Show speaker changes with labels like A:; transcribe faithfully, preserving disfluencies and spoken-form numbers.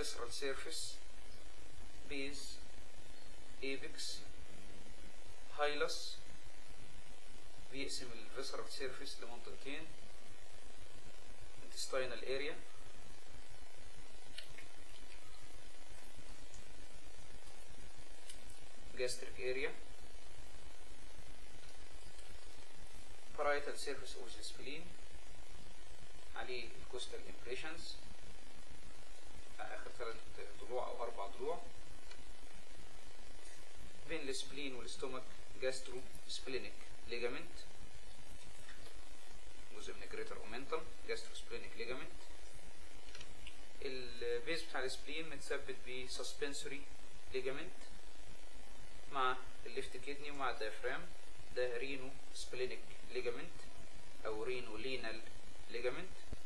A: visceral surface, base, apex, hilus. بيقسم الفيسرال سيرفيس لمنطقتين: intestinal area gastric area. parietal surface of the spleen عليه الكوستال impressions، آخر ثلاث ضلوع أو أربع ضلوع. بين السبلين والستومك جاسترو سبلينيك ليجامنت، جزء من الجريتر اومنتم جاسترو سبلينيك ليجامنت. البيز بتاع السبلين متثبت بسسبنسوري ليجامنت مع الليفت كيدني ومع الديافرام. ده رينو سبلينيك ليجامنت او رينو لينال ليجامنت.